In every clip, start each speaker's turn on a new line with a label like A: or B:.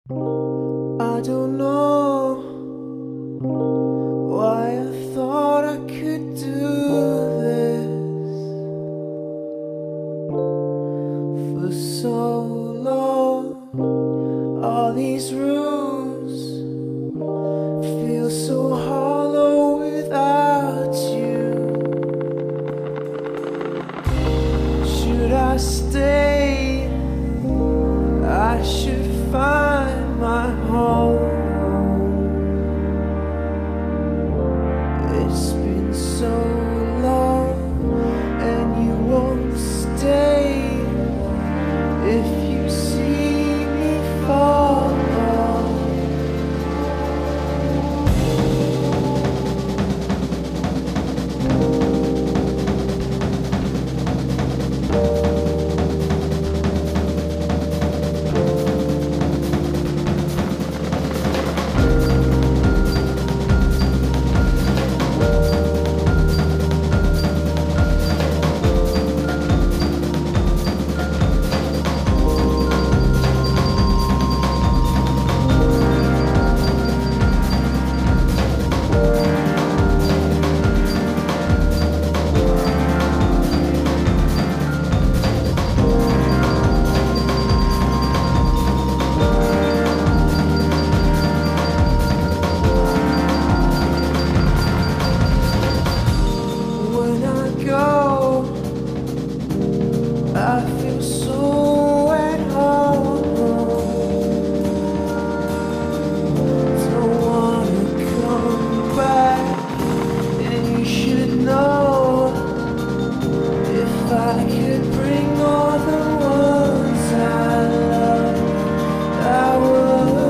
A: I don't know why I thought I could do this for so long. All these rooms feel so hollow without you. Should I stay? I should find my home. It's been so long and you won't stay. If you see me fall, I feel so at home. Don't wanna come back, and you should know if I could bring all the ones I love, I would.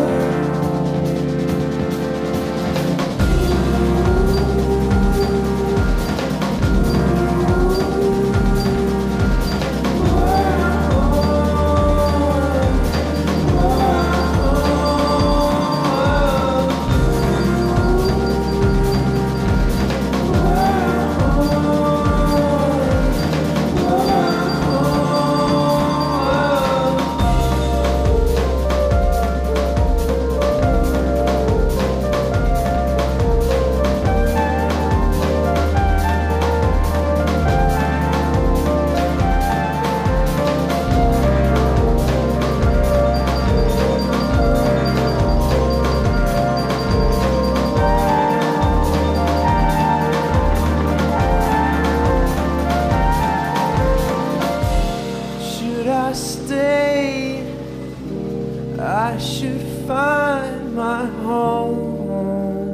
A: I stay, I should find my home.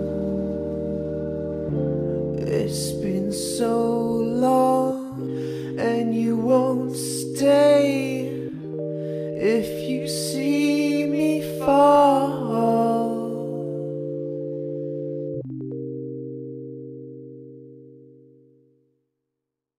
A: It's been so long and you won't stay. If you see me fall,